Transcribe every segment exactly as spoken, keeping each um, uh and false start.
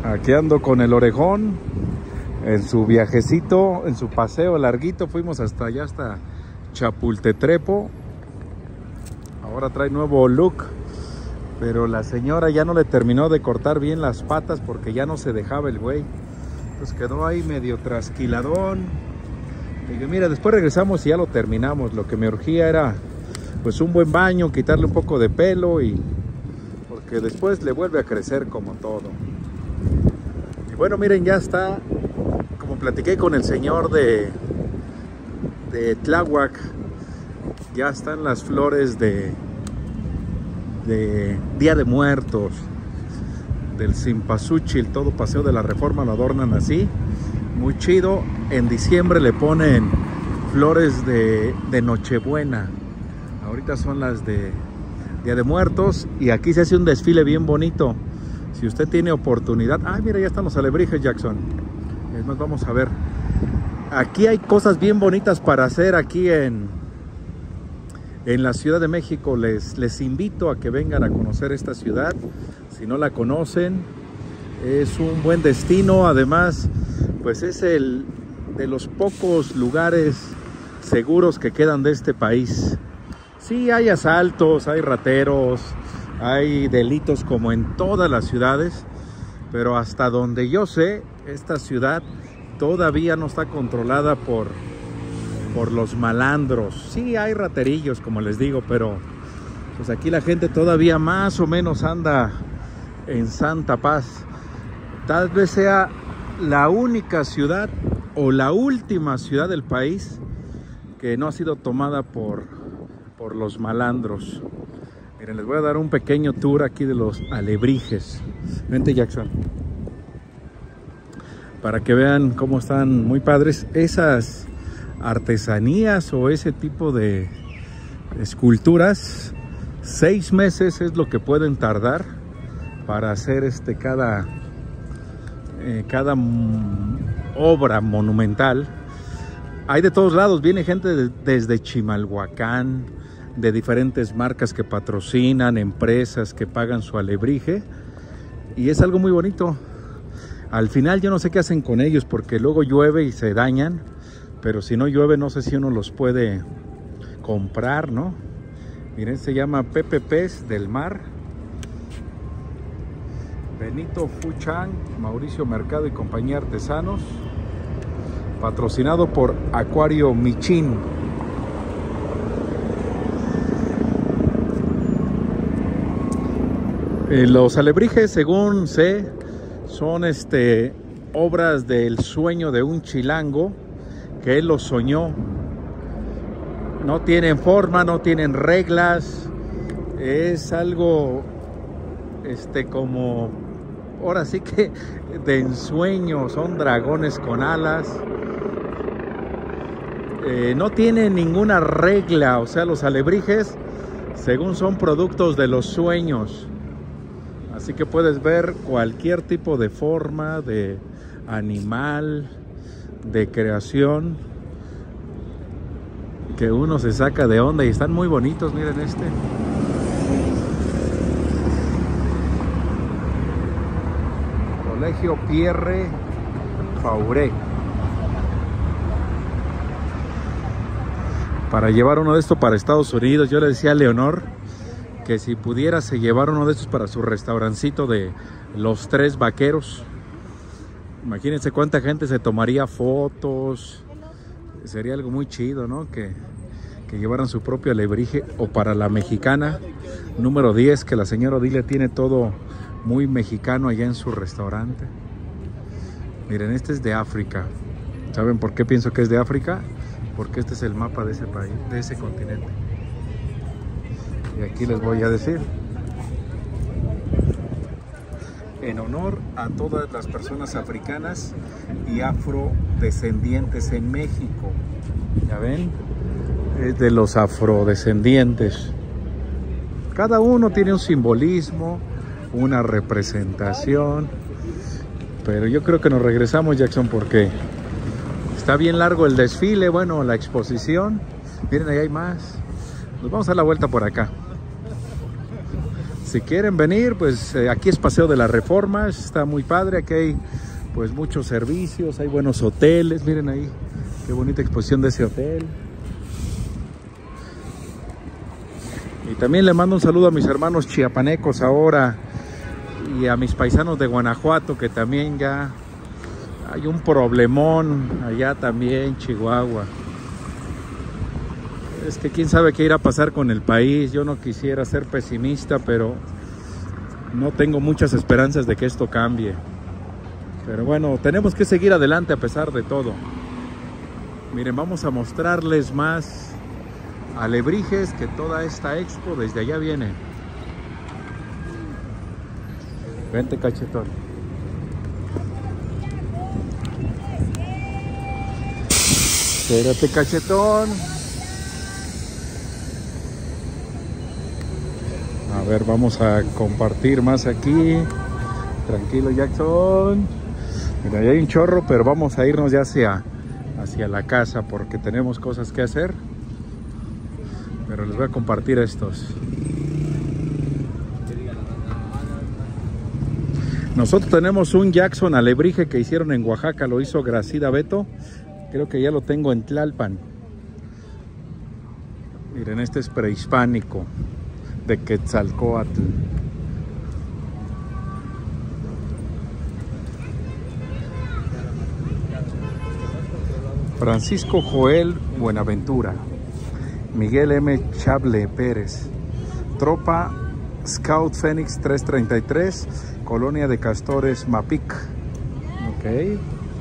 Aquí ando con el orejón en su viajecito, en su paseo larguito. Fuimos hasta allá, hasta Chapultepec. Ahora trae nuevo look, pero la señora ya no le terminó de cortar bien las patas porque ya no se dejaba el güey. Entonces quedó ahí medio trasquiladón. Y dije, mira, después regresamos y ya lo terminamos. Lo que me urgía era pues un buen baño, quitarle un poco de pelo, y porque después le vuelve a crecer como todo. Y bueno, miren, ya está, como platiqué con el señor de, de Tláhuac, ya están las flores de, de Día de Muertos, del Cempasúchil. Todo Paseo de la Reforma lo adornan así, muy chido. En diciembre le ponen flores de, de Nochebuena. Ahorita son las de Día de Muertos, y aquí se hace un desfile bien bonito. Si usted tiene oportunidad, ay, mira, ya están los alebrijes, Jackson. Es más, vamos a ver. Aquí hay cosas bien bonitas para hacer aquí en, en la Ciudad de México. Les, les invito a que vengan a conocer esta ciudad. Si no la conocen, es un buen destino. Además, pues es el de los pocos lugares seguros que quedan de este país. Sí, hay asaltos, hay rateros, hay delitos como en todas las ciudades, pero hasta donde yo sé, esta ciudad todavía no está controlada por, por los malandros. Sí, hay raterillos, como les digo, pero pues aquí la gente todavía más o menos anda en santa paz. Tal vez sea la única ciudad o la última ciudad del país que no ha sido tomada por por los malandros. Miren, les voy a dar un pequeño tour aquí de los alebrijes. Vente, Jackson, para que vean cómo están muy padres esas artesanías o ese tipo de esculturas. Seis meses es lo que pueden tardar para hacer este cada eh, cada obra monumental. Hay de todos lados, viene gente de, desde Chimalhuacán, de diferentes marcas que patrocinan, empresas que pagan su alebrije, y es algo muy bonito. Al final yo no sé qué hacen con ellos, porque luego llueve y se dañan, pero si no llueve no sé si uno los puede comprar, ¿no? Miren, se llama Pepe Pez del Mar, Benito Fuchang, Mauricio Mercado y compañía Artesanos, patrocinado por Acuario Michin. Eh, los alebrijes, según sé, son este, obras del sueño de un chilango, que él los soñó. No tienen forma, no tienen reglas. Es algo este, como, ahora sí que de ensueño. Son dragones con alas. Eh, no tienen ninguna regla. O sea, los alebrijes, según son productos de los sueños. Así que puedes ver cualquier tipo de forma, de animal, de creación, que uno se saca de onda, y están muy bonitos. Miren este. Colegio Pierre Fauré. Para llevar uno de estos para Estados Unidos. Yo le decía a Leonor que si pudiera se llevar uno de estos para su restaurancito de Los Tres Vaqueros. Imagínense cuánta gente se tomaría fotos. Sería algo muy chido, ¿no? Que, que llevaran su propio alebrije. O para la mexicana número diez, que la señora Odilia tiene todo muy mexicano allá en su restaurante. Miren, este es de África. ¿Saben por qué pienso que es de África? Porque este es el mapa de ese país, de ese continente. Y aquí les voy a decir, en honor a todas las personas africanas y afrodescendientes en México. ¿Ya ven? Es de los afrodescendientes. Cada uno tiene un simbolismo, una representación. Pero yo creo que nos regresamos, Jackson, porque está bien largo el desfile, bueno, la exposición. Miren, ahí hay más. Nos vamos a dar la vuelta por acá. Si quieren venir, pues eh, aquí es Paseo de la Reforma, está muy padre, aquí hay pues muchos servicios, hay buenos hoteles, miren ahí, qué bonita exposición de ese hotel. Y también le mando un saludo a mis hermanos chiapanecos ahora y a mis paisanos de Guanajuato, que también ya hay un problemón allá también, Chihuahua. Es que quién sabe qué irá a pasar con el país. Yo no quisiera ser pesimista, pero no tengo muchas esperanzas de que esto cambie. Pero bueno, tenemos que seguir adelante a pesar de todo. Miren, vamos a mostrarles más alebrijes, que toda esta expo desde allá viene. Vente, cachetón. Espérate, cachetón. A ver, vamos a compartir más aquí. Tranquilo, Jackson. Mira, ya hay un chorro, pero vamos a irnos ya hacia, hacia la casa porque tenemos cosas que hacer. Pero les voy a compartir estos. Nosotros tenemos un Jackson alebrije que hicieron en Oaxaca, lo hizo Gracida Beto. Creo que ya lo tengo en Tlalpan. Miren, este es prehispánico, de Quetzalcóatl. Francisco Joel Buenaventura, Miguel M. Chable Pérez, Tropa Scout Fénix trescientos treinta y tres, Colonia de Castores Mapic. Ok.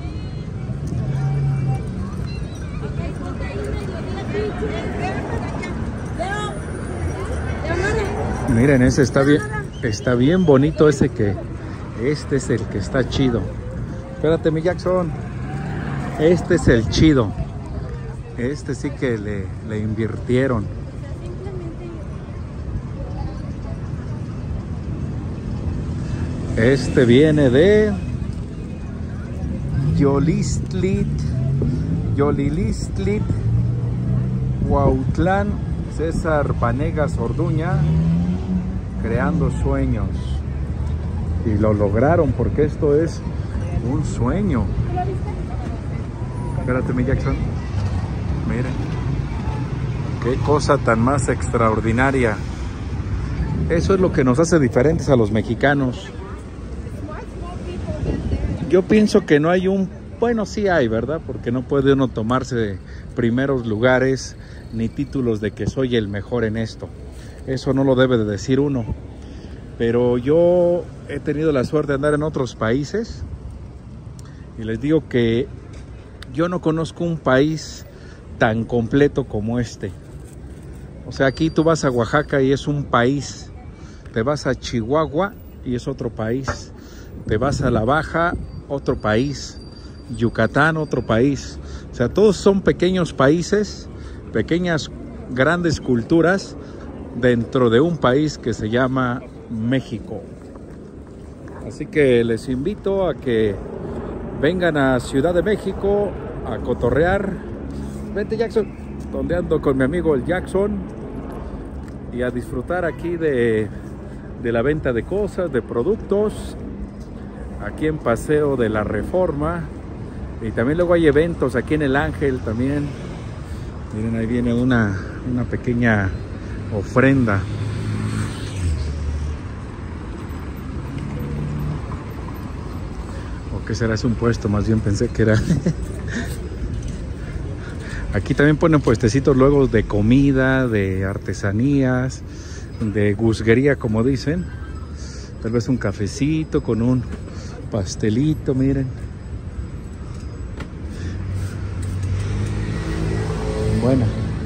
Miren, ese está bien, está bien bonito ese que, este es el que está chido. Espérate, mi Jackson. Este es el chido. Este sí que le, le invirtieron. Este viene de Yolistlit, Yolilistlit, Huautlán, César Vanegas Orduña, creando sueños. Y lo lograron porque esto es un sueño. Espérate, mi Jackson. Miren. Qué cosa tan más extraordinaria. Eso es lo que nos hace diferentes a los mexicanos. Yo pienso que no hay un... Bueno, sí hay, ¿verdad? Porque no puede uno tomarse primeros lugares ni títulos de que soy el mejor en esto. Eso no lo debe de decir uno. Pero yo he tenido la suerte de andar en otros países y les digo que yo no conozco un país tan completo como este. O sea, aquí tú vas a Oaxaca y es un país. Te vas a Chihuahua y es otro país. Te vas a La Baja, otro país. Yucatán, otro país. O sea, todos son pequeños países, pequeñas, grandes culturas dentro de un país que se llama México. Así que les invito a que vengan a Ciudad de México a cotorrear. Vente, Jackson, donde ando con mi amigo el Jackson, y a disfrutar aquí de, de la venta de cosas, de productos, aquí en Paseo de la Reforma. Y también luego hay eventos aquí en El Ángel también. Miren, ahí viene una, una pequeña ofrenda. ¿O qué será? Es un puesto, más bien pensé que era. Aquí también ponen puestecitos luego de comida, de artesanías, de gusguería, como dicen. Tal vez un cafecito con un pastelito, miren. Bueno.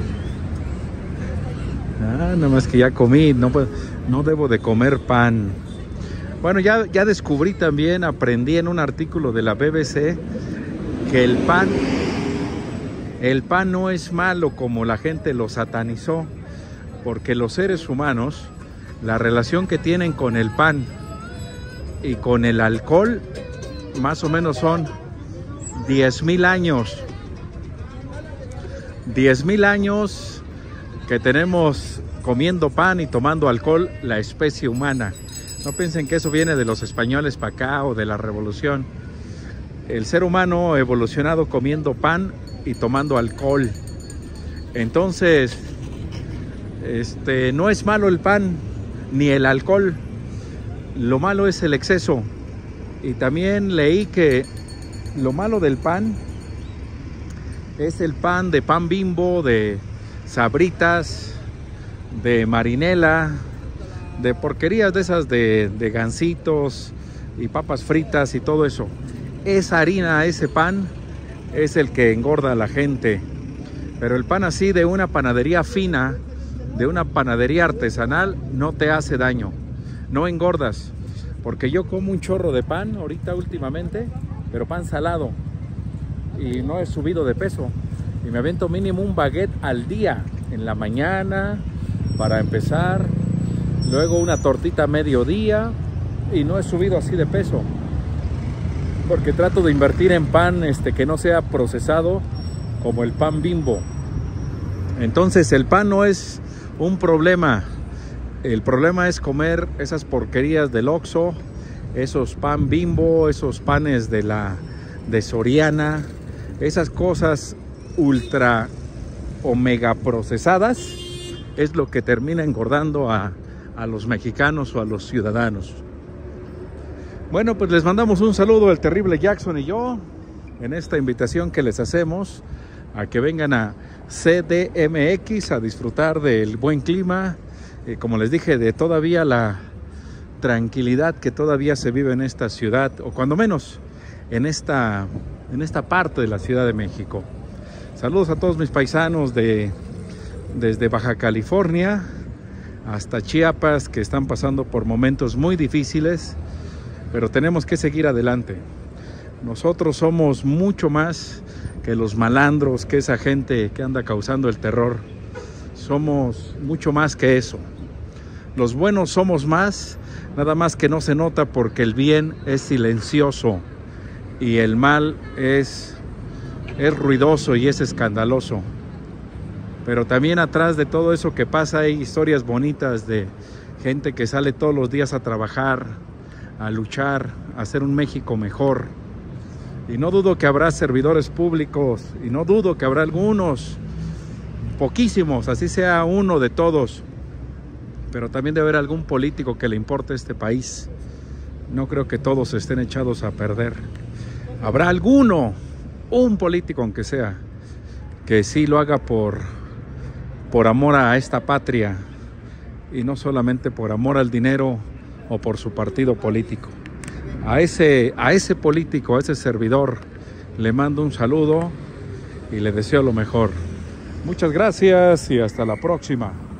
Ah, nada más que ya comí, no, no debo de comer pan. Bueno, ya, ya descubrí también, aprendí en un artículo de la B B C que el pan, el pan no es malo como la gente lo satanizó, porque los seres humanos, la relación que tienen con el pan y con el alcohol, más o menos son diez mil años. diez mil años que tenemos comiendo pan y tomando alcohol la especie humana. No piensen que eso viene de los españoles para acá o de la revolución. El ser humano ha evolucionado comiendo pan y tomando alcohol. Entonces, este, no es malo el pan ni el alcohol. Lo malo es el exceso. Y también leí que lo malo del pan es el pan de pan Bimbo, de Sabritas, de Marinela, de porquerías de esas de, de gansitos y papas fritas y todo eso. Esa harina, ese pan es el que engorda a la gente. Pero el pan así de una panadería fina, de una panadería artesanal, no te hace daño, no engordas. Porque yo como un chorro de pan ahorita últimamente, pero pan salado, y no he subido de peso. Y me avento mínimo un baguette al día, en la mañana, para empezar, luego una tortita a mediodía, y no he subido así de peso. Porque trato de invertir en pan este, que no sea procesado, como el pan Bimbo. Entonces el pan no es un problema. El problema es comer esas porquerías del Oxxo, esos pan Bimbo, esos panes de la de Soriana, esas cosas ultra o mega procesadas, es lo que termina engordando a, a los mexicanos o a los ciudadanos. Bueno, pues les mandamos un saludo al terrible Jackson y yo en esta invitación que les hacemos a que vengan a C D M X a disfrutar del buen clima. Eh, como les dije, de todavía la tranquilidad que todavía se vive en esta ciudad, o cuando menos en esta, en esta parte de la Ciudad de México. Saludos a todos mis paisanos de, desde Baja California hasta Chiapas, que están pasando por momentos muy difíciles, pero tenemos que seguir adelante. Nosotros somos mucho más que los malandros, que esa gente que anda causando el terror. Somos mucho más que eso. Los buenos somos más, nada más que no se nota porque el bien es silencioso y el mal es, es ruidoso y es escandaloso. Pero también atrás de todo eso que pasa hay historias bonitas de gente que sale todos los días a trabajar, a luchar, a hacer un México mejor. Y no dudo que habrá servidores públicos, y no dudo que habrá algunos, poquísimos, así sea uno de todos, pero también debe haber algún político que le importe este país. No creo que todos estén echados a perder. Habrá alguno, un político aunque sea, que sí lo haga por, por amor a esta patria y no solamente por amor al dinero o por su partido político. A ese, a ese político, a ese servidor, le mando un saludo y le deseo lo mejor. Muchas gracias y hasta la próxima.